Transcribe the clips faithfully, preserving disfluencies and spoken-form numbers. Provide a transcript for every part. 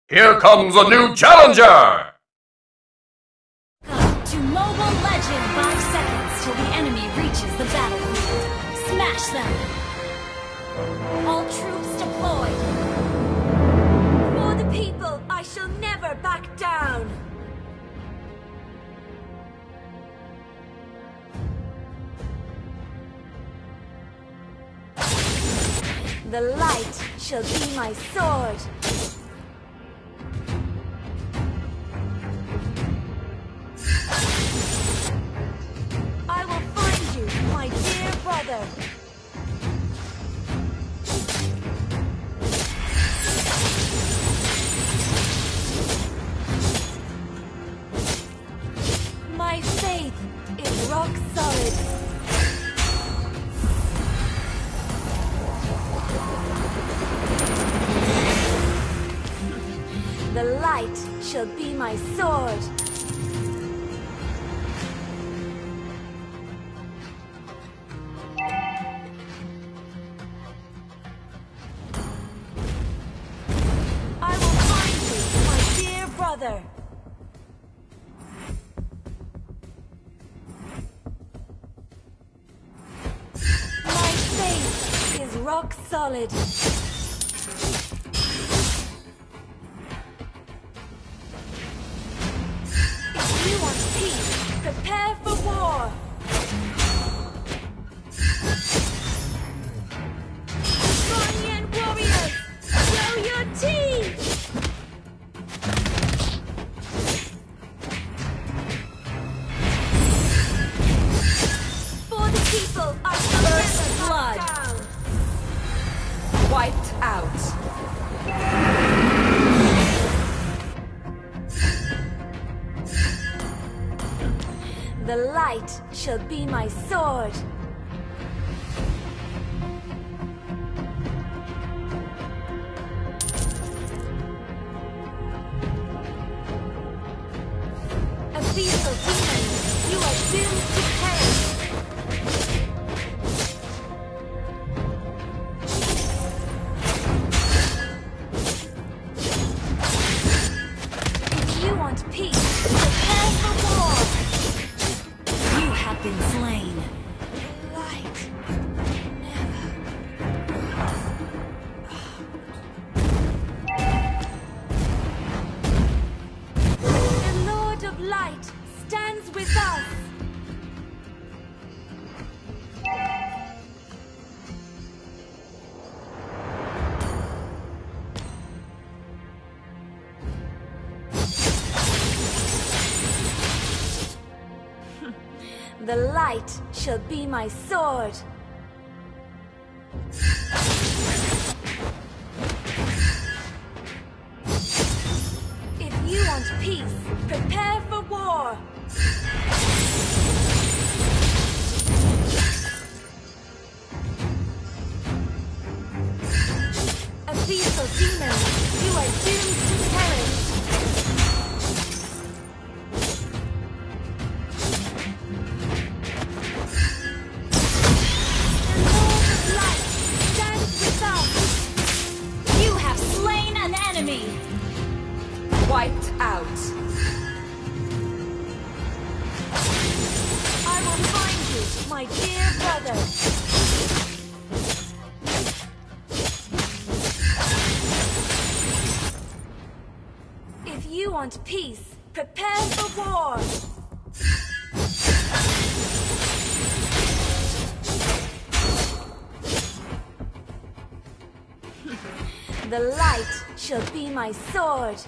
Here comes a new challenger! Come to Mobile Legend! Five seconds till the enemy reaches the battlefield. Smash them! All troops deployed! For the people, I shall never back down! The light shall be my sword! I will find you, my dear brother! My faith is rock solid! The light shall be my sword. I will find you, my dear brother. My faith is rock solid. Prepare for war! Guardian warriors, show your teeth! For the people, I shall First never blood. back down! Wiped out. The light shall be my sword. Ethereal demons, you are doomed to perish. If you want peace, prepare for war. You have been slain. Light. The Lord of Light stands with us. The light shall be my sword. If you want peace, prepare for war. Ethereal demons, you are doomed to perish. Wiped out. I will find you, my dear brother. If you want peace, prepare for war. The light shall be my sword.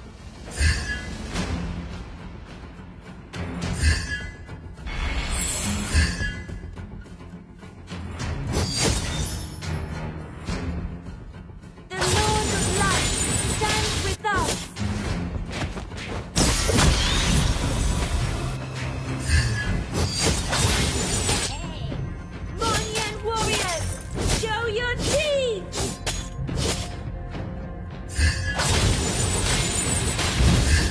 The Lord of Light stands with us. Guardian warriors, show your teeth!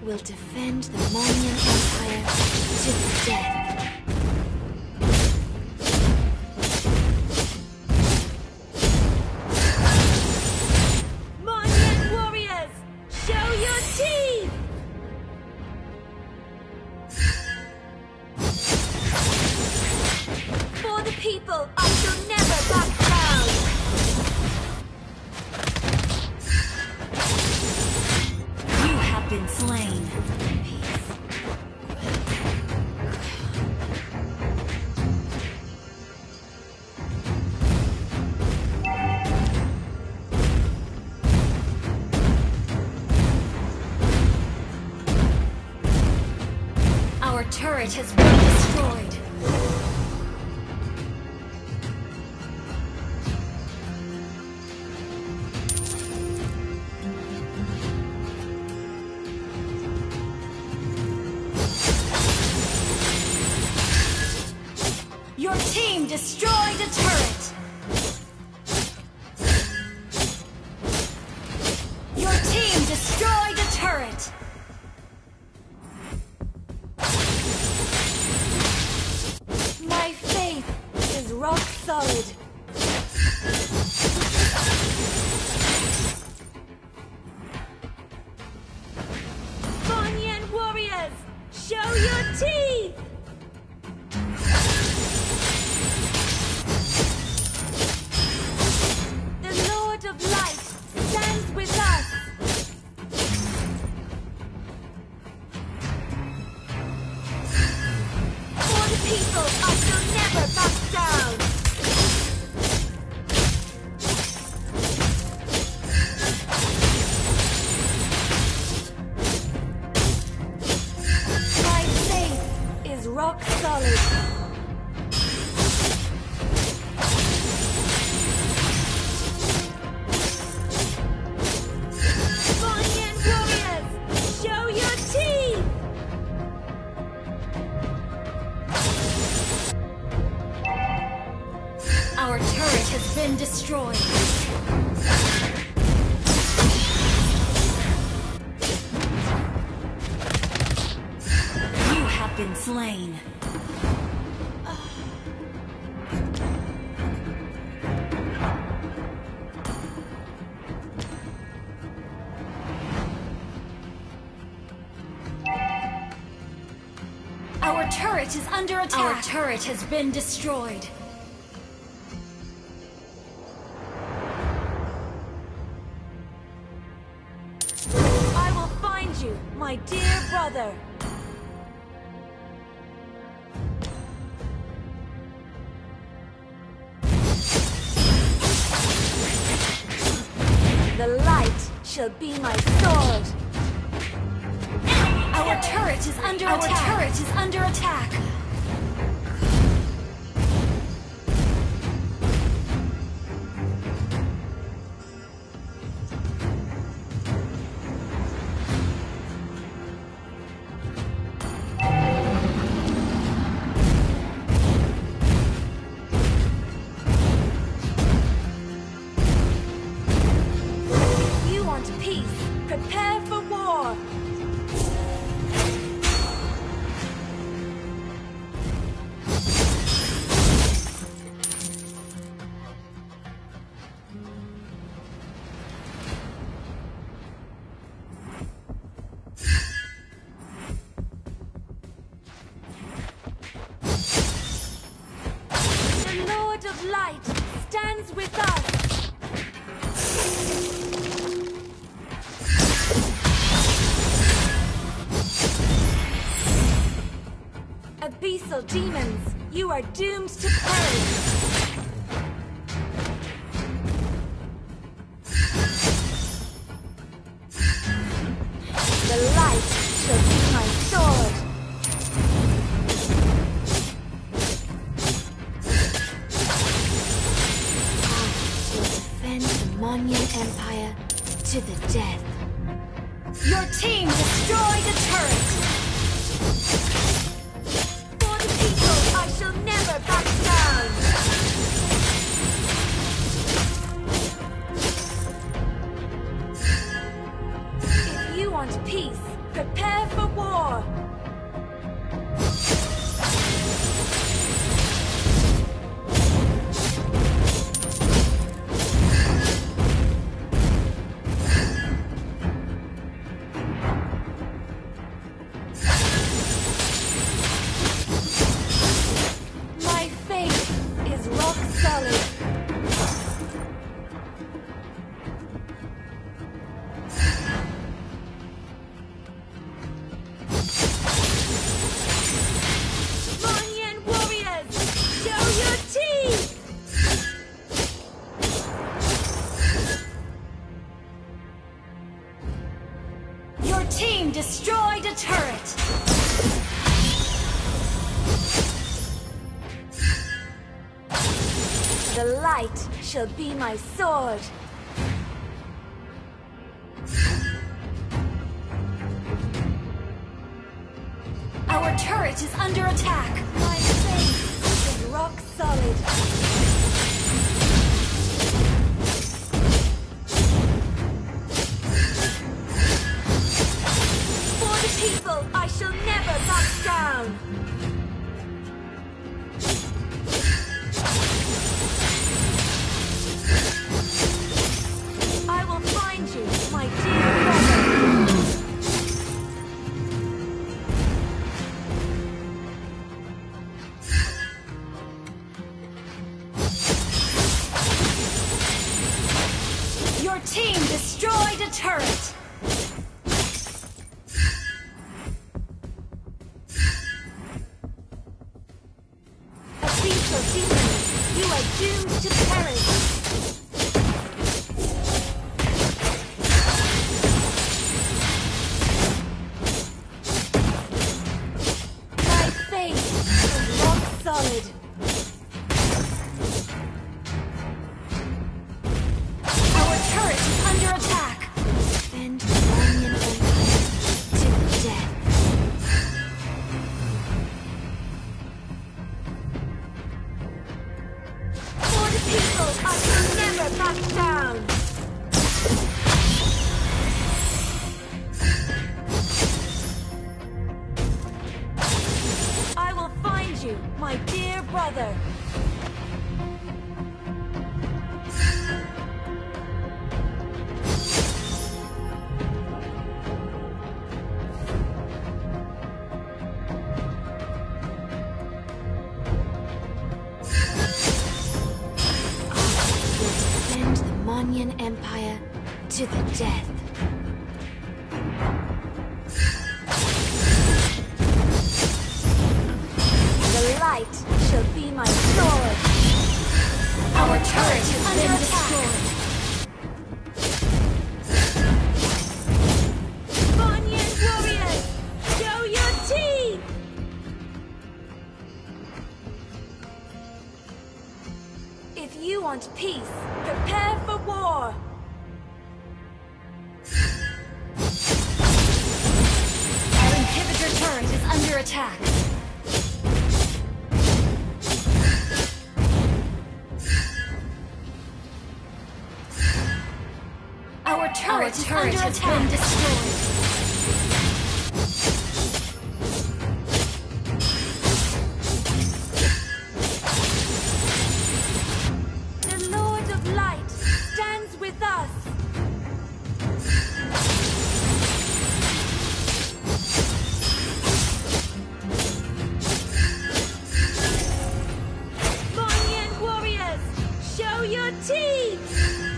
will defend the Monyan Empire to the death. Monyan warriors, show your teeth! For the people, I shall never back down! You have been slain. Our turret has been destroyed. Your team destroyed a turret! Your team destroyed a turret! My faith is rock solid. Monyan warriors, show your teeth! The Lord of Light stands with us. For the people, I shall never back down. My faith is rock solid. Monyan warriors, show your teeth! Our turret has been destroyed. You have been slain. Our turret is under attack. Our turret has been destroyed. I will find you, my dear brother. The light shall be my sword. Our turret is under Our attack. Our turret is under attack. If you want peace, prepare for war. The Lord of Light stands with us. Abyssal demons, you are doomed to perish. The light shall be my sword. I will defend the Monyan Empire to the death. Your team destroyed a turret. For the people, I shall never back down. If you want peace, prepare for war! My faith is rock solid. Monyan warriors, show your teeth! Your team destroyed a turret. The light shall be my sword. Our turret is under attack. My faith is rock solid. For the people, I shall never back down. I will find you, my dear brother. Your team destroyed a turret. A thief of demons, you are doomed to perish. My faith is rock solid. Our turret is under attack. Defend the Monyan Empire to the death. For the people, I shall never back down. I will find you, my dear brother. Defend the Monyan Empire to the death. The light shall be my sword. Our turret is Under under attack. destroyed. Monyan warriors, show your teeth! If you want peace, prepare for war. Our inhibitor turret is under attack. Our turret, is turret under has attack. been destroyed. The Lord of Light stands with us. Monyan warriors, show your teeth!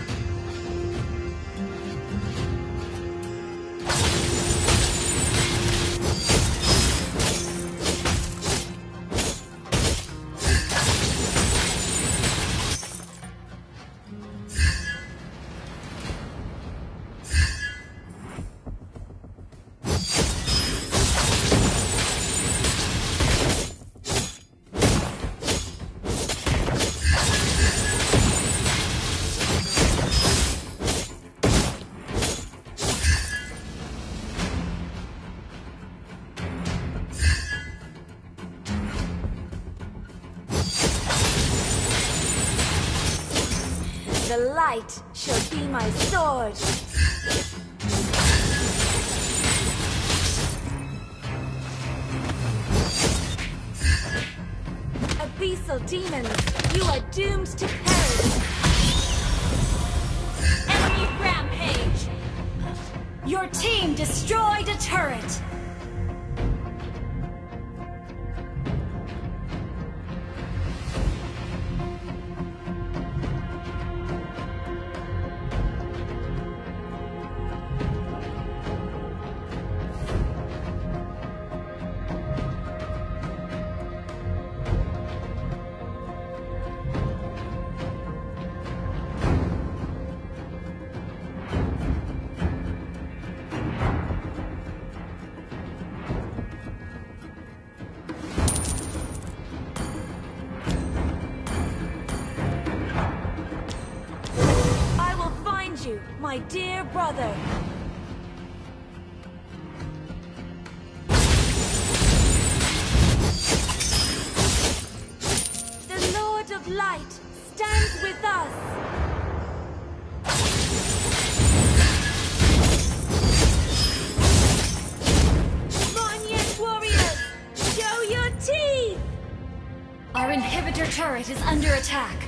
The light shall be my sword. lethal demons, you are doomed to perish. Enemy rampage! Your team destroyed a turret! You, my dear brother. The Lord of Light stands with us. Monyet warriors, show your teeth! Our inhibitor turret is under attack.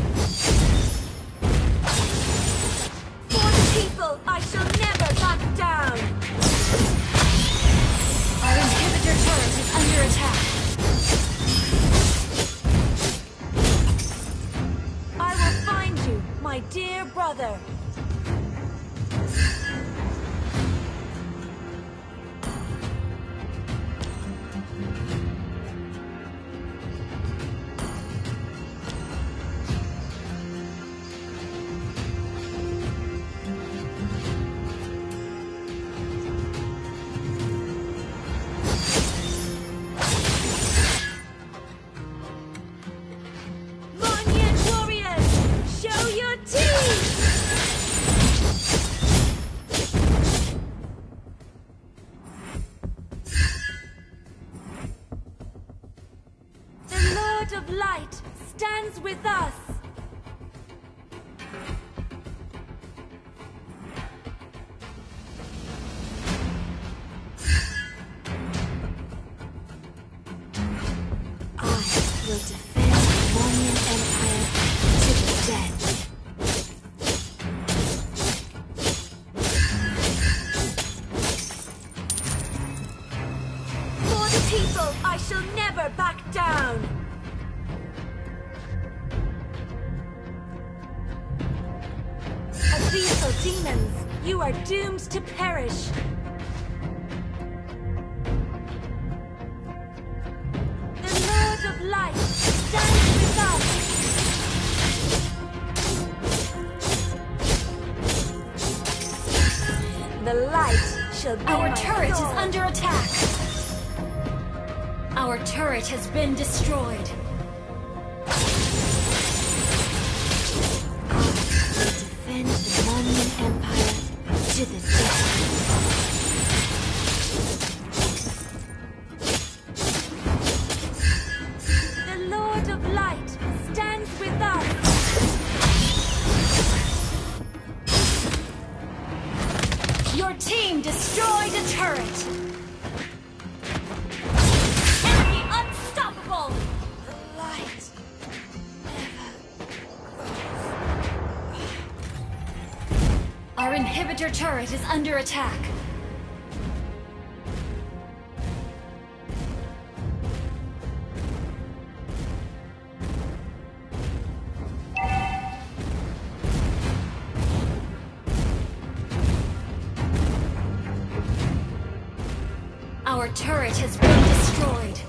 People, I shall never back down! Our inhibitor turret is under attack. I will find you, my dear brother. Of light stands with us. I will defend the Monian Empire to the death. For the people, I shall never back down. Lethal demons, you are doomed to perish. The Lord of Light stands with us. The light shall be Our my turret sword. is under attack. Our turret has been destroyed. Defend the Monian Empire to the death. The Lord of Light stands with us. Your team destroyed a turret. Enemy unstoppable. The light Our inhibitor turret is under attack. Our turret has been destroyed.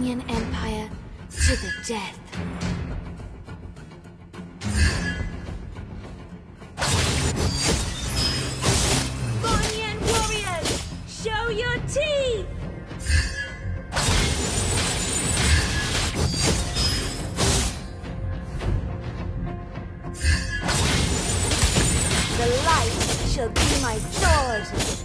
Monian Empire to the death. Monian warriors, show your teeth! The light shall be my sword.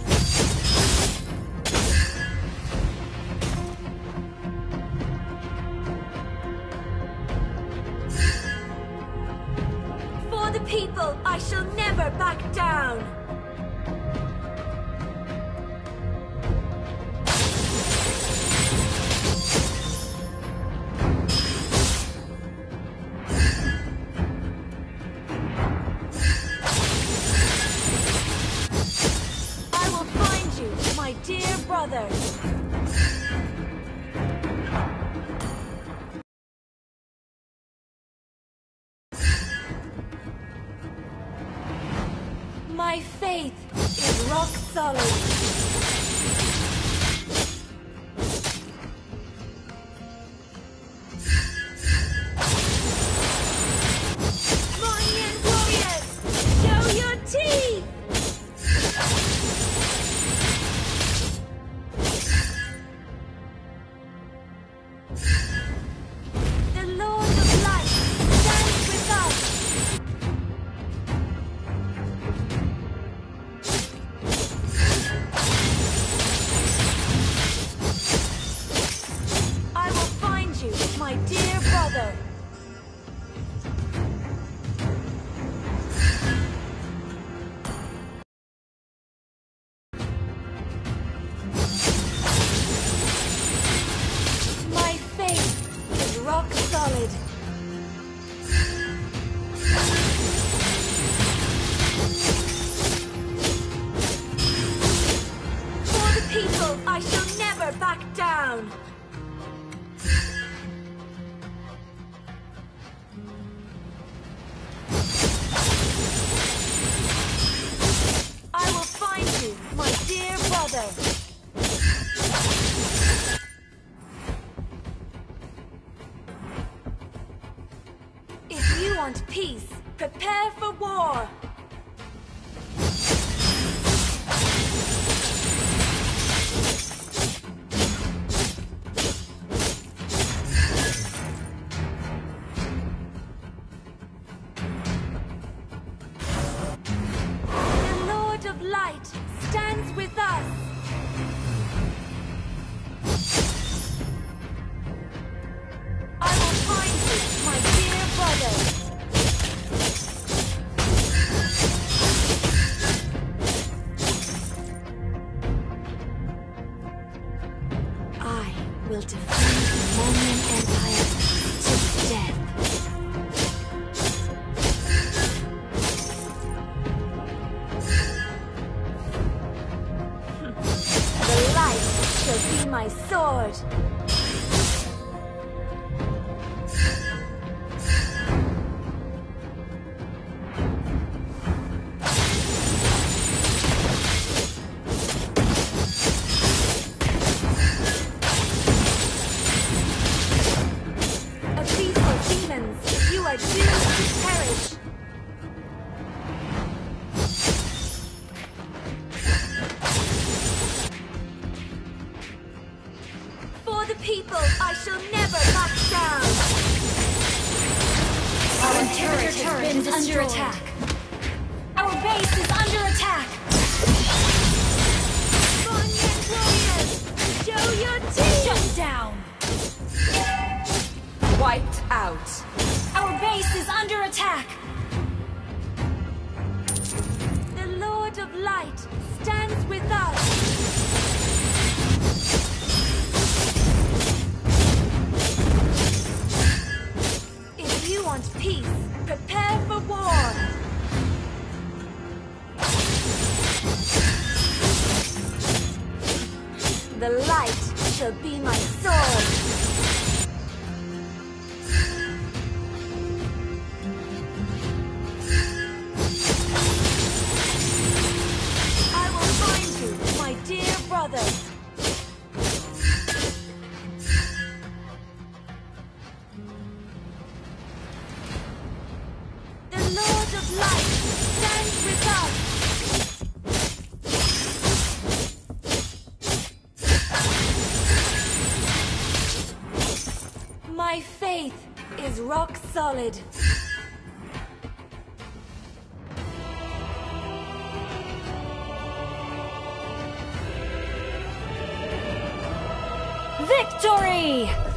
For the people, I shall never back down. I will find you, my dear brother. My faith is rock solid. Monian warriors, show your teeth! The Lord of Light stands with us. I will find you, my dear brother. My faith is rock solid. For the people, I shall never back down. I will find you, my dear brother. If you want peace, prepare for war. The Lord of Light stands with us. I will find you, my dear brother. I will defend the Monian Empire to the death. The light shall be my sword. A feast of demons, you are doomed to perish. For the people, I shall never back down. Our turret has been under attack. Our base is under attack. Monian warriors, show your teeth! Shut down. Wiped out. Our base is under attack. The Lord of Light stands with us. If you want peace, prepare for war. The light shall be my sword. I will find you, my dear brother. rock solid. Victory!